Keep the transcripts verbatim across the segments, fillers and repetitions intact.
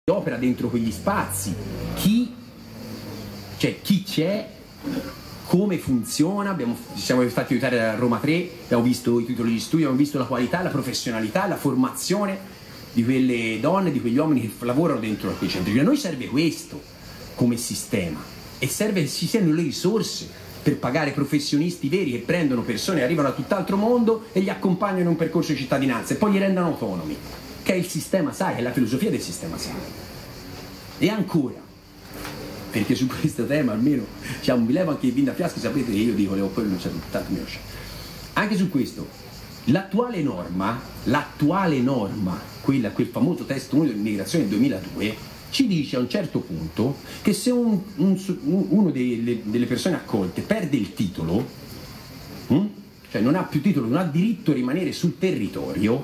opera dentro quegli spazi, chi cioè chi c'è, come funziona. Abbiamo, ci siamo fatti aiutare da Roma tre, abbiamo visto i titoli di studio, abbiamo visto la qualità, la professionalità, la formazione di quelle donne, di quegli uomini che lavorano dentro a quei centri. A noi serve questo come sistema e serve che ci siano le risorse per pagare professionisti veri che prendono persone, arrivano da tutt'altro mondo e li accompagnano in un percorso di cittadinanza e poi li rendano autonomi, che è il sistema S A I, è la filosofia del sistema S A I. E ancora, perché su questo tema almeno diciamo, mi levo anche il vin da fiasco, sapete che io dico le ho poi non c'è tanto mio. Anche su questo, l'attuale norma, l'attuale norma, quella, quel famoso testo unico dell'immigrazione del duemiladue, ci dice a un certo punto che se un, un, uno delle, delle persone accolte perde il titolo, hm? cioè non ha più titolo, non ha diritto a rimanere sul territorio,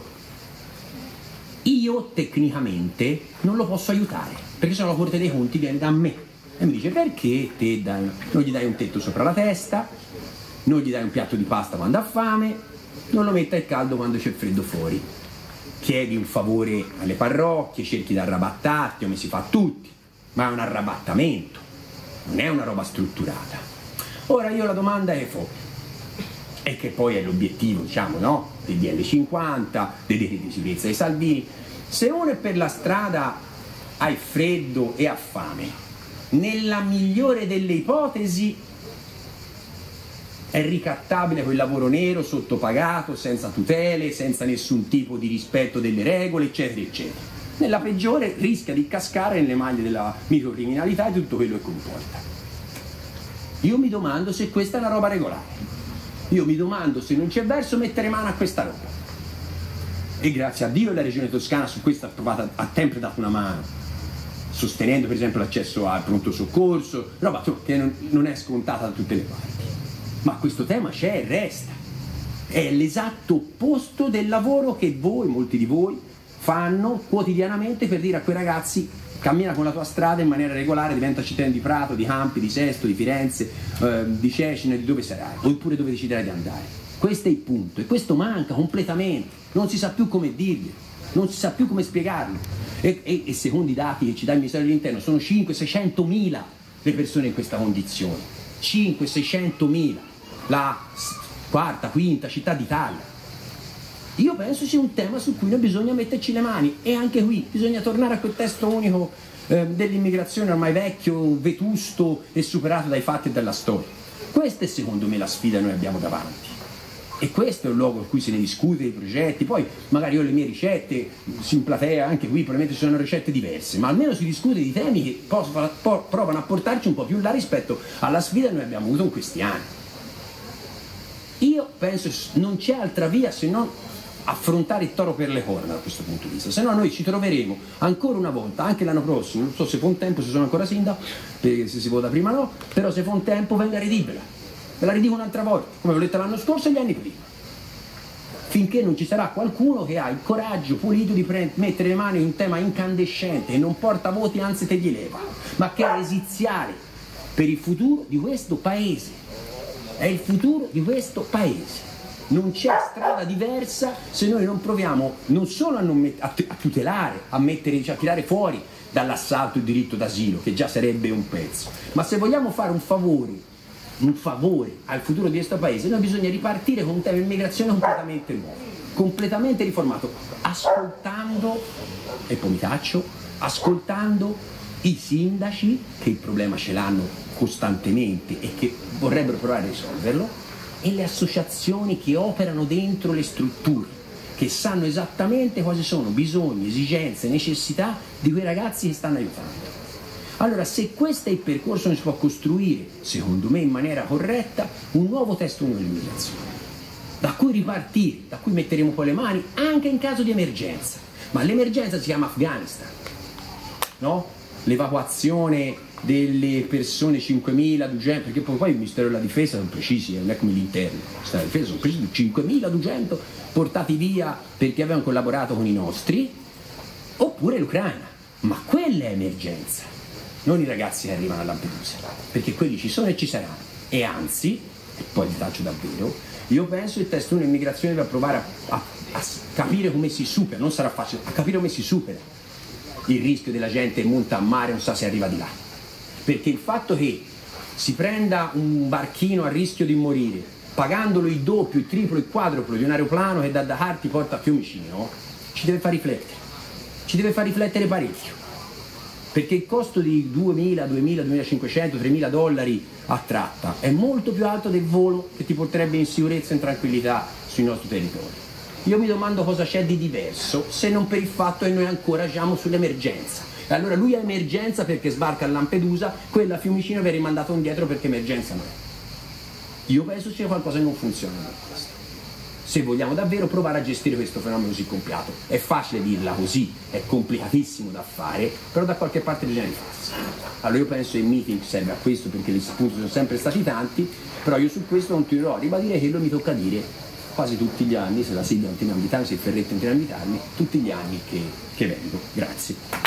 io tecnicamente non lo posso aiutare, perché se no la Corte dei Conti viene da me e mi dice: perché te dai, non gli dai un tetto sopra la testa, non gli dai un piatto di pasta quando ha fame, non lo metti al caldo quando c'è freddo fuori, chiedi un favore alle parrocchie, cerchi di arrabattarti, come si fa a tutti, ma è un arrabattamento, non è una roba strutturata. Ora io la domanda è fo, e che poi è l'obiettivo, diciamo, no? Del D L cinquanta, dei decreti di sicurezza dei Salvini. Se uno è per la strada, ha il freddo e ha fame, nella migliore delle ipotesi è ricattabile quel lavoro nero, sottopagato, senza tutele, senza nessun tipo di rispetto delle regole, eccetera, eccetera. Nella peggiore rischia di cascare nelle maglie della microcriminalità e di tutto quello che comporta. Io mi domando se questa è una roba regolare. Io mi domando se non c'è verso mettere mano a questa roba. E grazie a Dio la Regione Toscana su questo ha, provato, ha sempre dato una mano, sostenendo per esempio l'accesso al pronto soccorso, roba che non, non è scontata da tutte le parti. Ma questo tema c'è e resta. È l'esatto opposto del lavoro che voi, molti di voi, fanno quotidianamente per dire a quei ragazzi: cammina con la tua strada in maniera regolare, diventa cittadino di Prato, di Campi, di Sesto, di Firenze, eh, di Cecina, di dove sarai, oppure dove deciderai di andare. Questo è il punto, e questo manca completamente, non si sa più come dirglielo, non si sa più come spiegarlo. E, e, e secondo i dati che ci dà il Ministero dell'Interno sono cinquecento seicentomila le persone in questa condizione, cinquecento seicentomila, la quarta, quinta città d'Italia. Io penso sia un tema su cui noi bisogna metterci le mani, e anche qui bisogna tornare a quel testo unico eh, dell'immigrazione ormai vecchio, vetusto e superato dai fatti e dalla storia. Questa è secondo me la sfida che noi abbiamo davanti, e questo è il luogo in cui se ne discute i progetti. Poi magari io ho le mie ricette, in platea anche qui probabilmente ci sono ricette diverse, ma almeno si discute di temi che possono, provano a portarci un po' più là rispetto alla sfida che noi abbiamo avuto in questi anni. Io penso non c'è altra via se non affrontare il toro per le corna da questo punto di vista, se no noi ci troveremo ancora una volta, anche l'anno prossimo, non so se fa un tempo, se sono ancora sindaco, perché se si vota prima no, però se fa un tempo venga ridibile, ve la ridico un'altra volta, come l'ho detta l'anno scorso e gli anni prima, finché non ci sarà qualcuno che ha il coraggio pulito di mettere le mani in un tema incandescente e non porta voti, anzi te li leva, ma che è esiziale per il futuro di questo paese, è il futuro di questo paese. Non c'è strada diversa se noi non proviamo non solo a, non a, a tutelare, a, mettere, cioè a tirare fuori dall'assalto il diritto d'asilo, che già sarebbe un pezzo, ma se vogliamo fare un favore, un favore al futuro di questo paese, noi bisogna ripartire con un tema di immigrazione completamente nuovo, completamente riformato, ascoltando, e poi mi taccio, ascoltando i sindaci che il problema ce l'hanno costantemente e che vorrebbero provare a risolverlo, e le associazioni che operano dentro le strutture, che sanno esattamente quali sono bisogni, esigenze, necessità di quei ragazzi che stanno aiutando. Allora, se questo è il percorso che si può costruire, secondo me in maniera corretta, un nuovo testo unico dell'immigrazione, da cui ripartire, da cui metteremo poi le mani anche in caso di emergenza. Ma l'emergenza si chiama Afghanistan, no? L'evacuazione delle persone cinquemiladuecento, perché poi, poi il Ministero della Difesa sono precisi, non è come l'Interno, il Ministero della Difesa sono precisi, cinquemiladuecento portati via perché avevano collaborato con i nostri, oppure l'Ucraina, ma quella è emergenza, non i ragazzi che arrivano a Lampedusa, perché quelli ci sono e ci saranno, e anzi, e poi vi taccio davvero, io penso che il testo unico dell'immigrazione deve provare a, a, a capire come si supera, non sarà facile, a capire come si supera il rischio della gente che monta a mare non sa se arriva di là, perché il fatto che si prenda un barchino a rischio di morire pagandolo il doppio, il triplo, il quadruplo di un aeroplano che da Dakar ti porta a Fiumicino ci deve far riflettere, ci deve far riflettere parecchio, perché il costo di duemila, duemila, duemilacinquecento, tremila dollari a tratta è molto più alto del volo che ti porterebbe in sicurezza e in tranquillità sui nostri territori. Io mi domando cosa c'è di diverso se non per il fatto che noi ancora agiamo sull'emergenza. E allora lui ha emergenza perché sbarca a Lampedusa, quella a Fiumicino viene rimandato indietro perché emergenza non è. Io penso sia qualcosa che non funziona per questo. Se vogliamo davvero provare a gestire questo fenomeno così complicato, è facile dirla così, è complicatissimo da fare, però da qualche parte bisogna rifarsi. Allora io penso che il meeting serve a questo, perché gli spunti sono sempre stati tanti, però io su questo continuerò a ribadire che lo mi tocca dire quasi tutti gli anni, se la Silvia non tiene a invitarmi, se il Ferretto non tiene a invitarmi, tutti gli anni che, che vengo. Grazie.